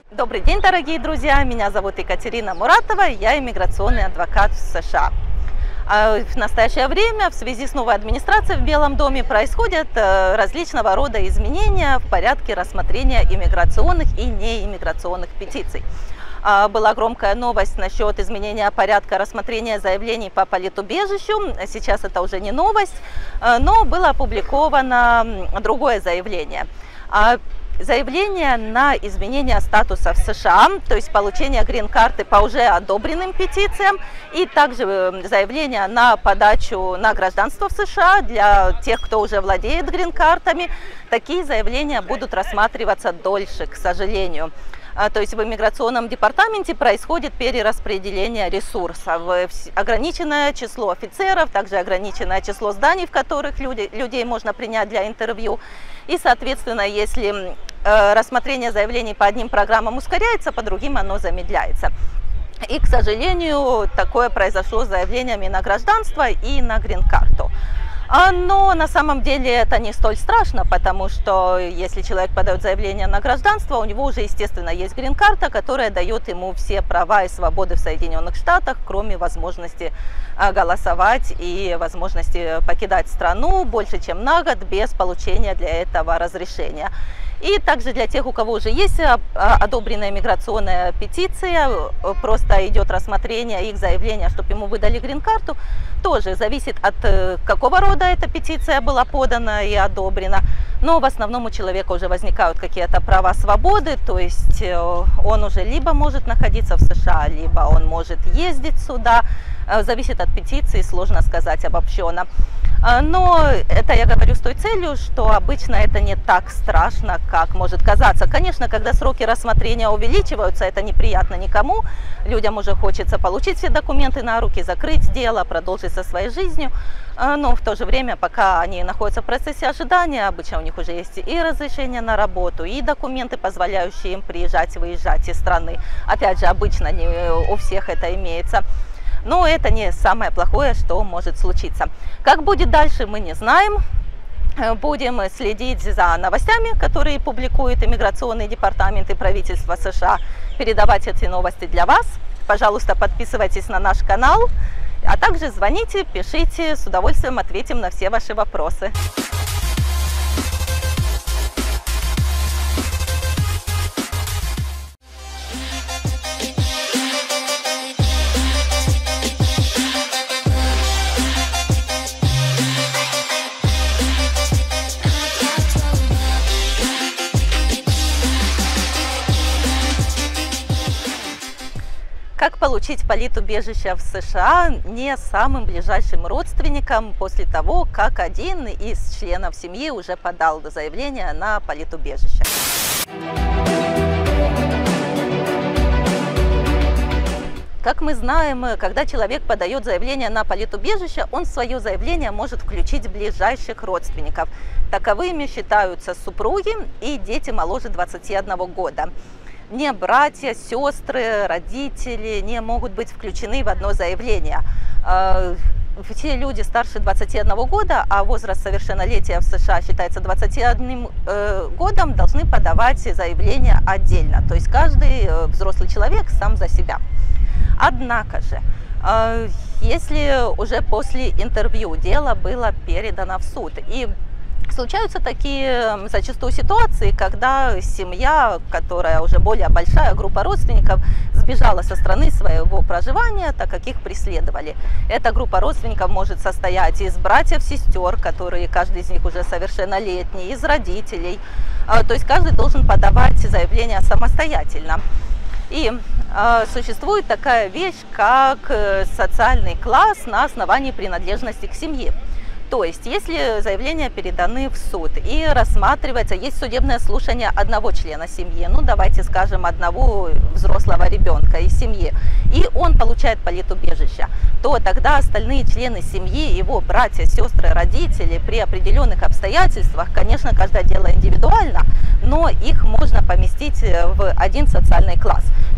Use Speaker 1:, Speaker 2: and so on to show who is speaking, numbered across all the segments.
Speaker 1: Добрый день, дорогие друзья! Меня зовут Екатерина Муратова, я иммиграционный адвокат в США. В настоящее время в связи с новой администрацией в Белом доме происходят различного рода изменения в порядке рассмотрения иммиграционных и неиммиграционных петиций. Была громкая новость насчет изменения порядка рассмотрения заявлений по политубежищу. Сейчас это уже не новость, но было опубликовано другое заявление. Заявление на изменение статуса в США, то есть получение грин-карты по уже одобренным петициям, и также заявление на подачу на гражданство в США для тех, кто уже владеет грин-картами. Такие заявления будут рассматриваться дольше, к сожалению. То есть в иммиграционном департаменте происходит перераспределение ресурсов. Ограниченное число офицеров, также ограниченное число зданий, в которых людей можно принять для интервью. И, соответственно, если рассмотрение заявлений по одним программам ускоряется, по другим оно замедляется. И, к сожалению, такое произошло с заявлениями на гражданство и на грин-карту. Но на самом деле это не столь страшно, потому что если человек подает заявление на гражданство, у него уже, естественно, есть грин-карта, которая дает ему все права и свободы в Соединенных Штатах, кроме возможности голосовать и возможности покидать страну больше, чем на год без получения для этого разрешения. И также для тех, у кого уже есть одобренная миграционная петиция, просто идет рассмотрение их заявления, чтобы ему выдали грин-карту, тоже зависит от какого рода эта петиция была подана и одобрена. Но в основном у человека уже возникают какие-то права свободы, то есть он уже либо может находиться в США, либо он может ездить сюда. Зависит от петиции, сложно сказать обобщенно. Но это я говорю с той целью, что обычно это не так страшно, как может казаться. Конечно, когда сроки рассмотрения увеличиваются, это неприятно никому. Людям уже хочется получить все документы на руки, закрыть дело, продолжить со своей жизнью. Но в то же время, пока они находятся в процессе ожидания, обычно у них уже есть и разрешение на работу, и документы, позволяющие им приезжать, выезжать из страны. Опять же, обычно не у всех это имеется. Но это не самое плохое, что может случиться. Как будет дальше, мы не знаем. Будем следить за новостями, которые публикует иммиграционный департамент и правительство США, передавать эти новости для вас. Пожалуйста, подписывайтесь на наш канал, а также звоните, пишите, с удовольствием ответим на все ваши вопросы. Как получить политубежище в США не самым ближайшим родственникам после того, как один из членов семьи уже подал заявление на политубежище? Как мы знаем, когда человек подает заявление на политубежище, он в свое заявление может включить ближайших родственников. Таковыми считаются супруги и дети моложе 21 года. Не братья, сестры, родители не могут быть включены в одно заявление. Все люди старше 21 года, а возраст совершеннолетия в США считается 21 годом, должны подавать заявление отдельно. То есть каждый взрослый человек сам за себя. Однако же, если уже после интервью дело было передано в суд, и случаются такие зачастую ситуации, когда семья, которая уже более большая, группа родственников, сбежала со страны своего проживания, так как их преследовали. Эта группа родственников может состоять из братьев, сестер, которые каждый из них уже совершеннолетний, из родителей. То есть каждый должен подавать заявление самостоятельно. И существует такая вещь, как социальный класс на основании принадлежности к семье. То есть, если заявления переданы в суд и рассматривается, есть судебное слушание одного члена семьи, ну давайте скажем, одного взрослого ребенка из семьи, и он получает политубежище, то тогда остальные члены семьи, его братья, сестры, родители при определенных обстоятельствах, конечно, каждое дело индивидуально, но их можно поместить в один социальный класс.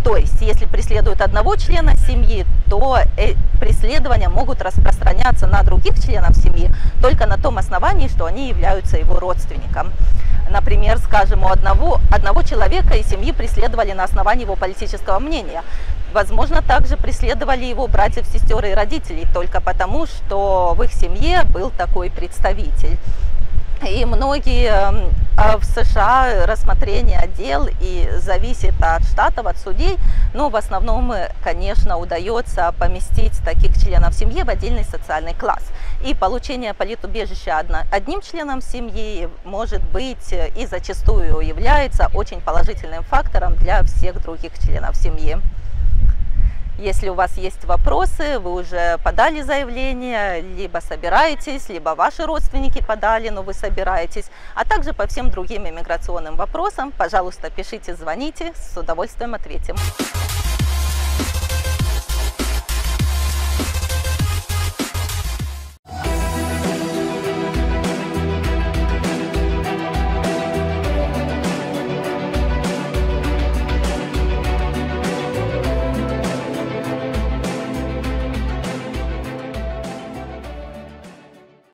Speaker 1: То есть, если преследуют одного члена семьи, то преследования могут распространяться на других членов семьи только на том основании, что они являются его родственником. Например, скажем, у одного человека из семьи преследовали на основании его политического мнения. Возможно, также преследовали его братьев, сестер и родителей только потому, что в их семье был такой представитель. И многие в США рассмотрение дел и зависит от штатов, от судей, но в основном, конечно, удается поместить таких членов семьи в отдельный социальный класс. И получение политубежища одним членом семьи может быть и зачастую является очень положительным фактором для всех других членов семьи. Если у вас есть вопросы, вы уже подали заявление, либо собираетесь, либо ваши родственники подали, но вы собираетесь, а также по всем другим иммиграционным вопросам, пожалуйста, пишите, звоните, с удовольствием ответим.